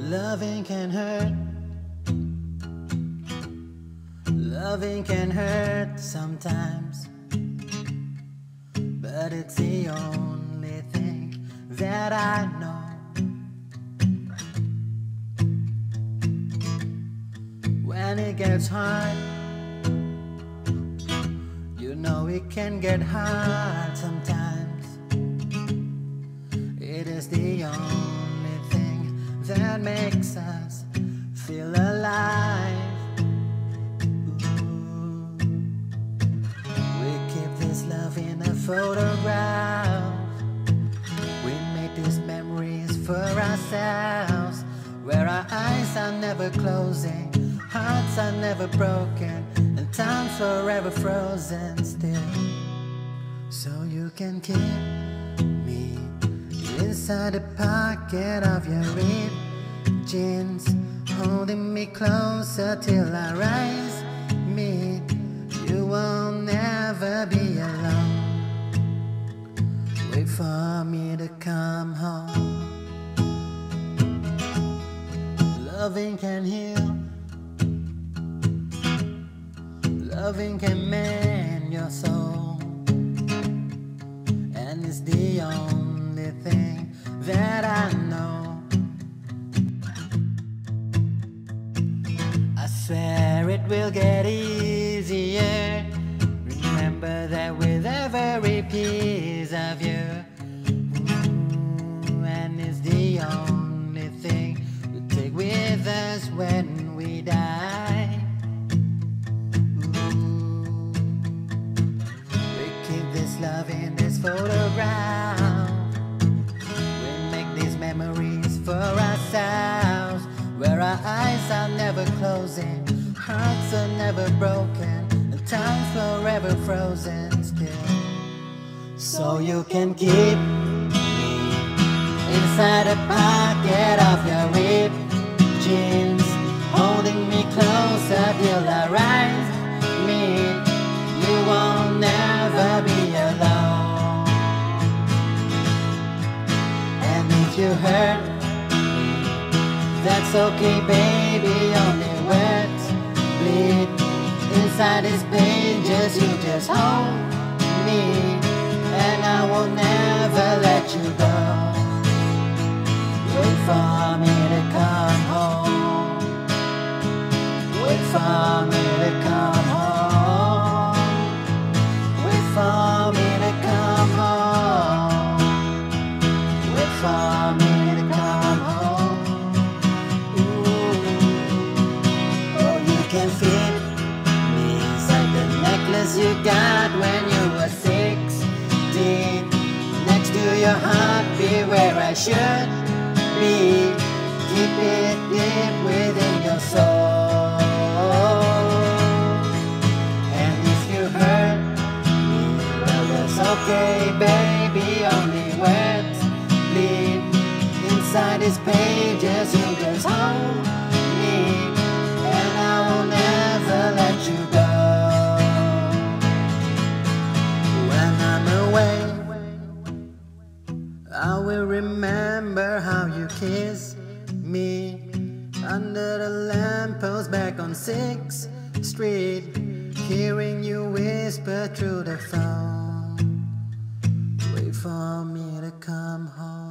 Loving can hurt. Loving can hurt sometimes, but it's the only thing that I know. When it gets hard, you know it can get hard sometimes. It is the only thing that makes us feel alive. Love in a photograph. We make these memories for ourselves, where our eyes are never closing, hearts are never broken, and time's forever frozen still. So you can keep me inside the pocket of your ripped jeans, holding me closer till our eyes meet. You will never be alone. Wait for me to come home. Loving can heal. Loving can mend your soul, and it's the only thing that I know. I swear it will get easier. Remember that with every piece of you, and it's the only thing we take with us when we die. We keep this love in this photograph. We make these memories for ourselves, where our eyes are never closing, hearts are never broken, and time's forever frozen still. So you can keep me inside the pocket of your ripped jeans, holding me closer till our eyes meet. You will never be alone. And if you hurt me, that's okay, baby. Only words bleed inside these pages. You just hold me, and I will never let you go. Wait for me to come home. Wait for me to come home. Wait for me to come home. Wait for me to come home. Ooh. Oh, you can fit me inside the necklace you got when you were 16. Next to your heart, be where I should be. Keep it deep within your soul. And if you hurt me, well, that's okay, baby. Only words bleed inside these pages. You just hold me, and I will never let you go. When I'm away, I will remember how you kissed me under the lamppost back on 6th Street, hearing you whisper through the phone. Wait for me to come home.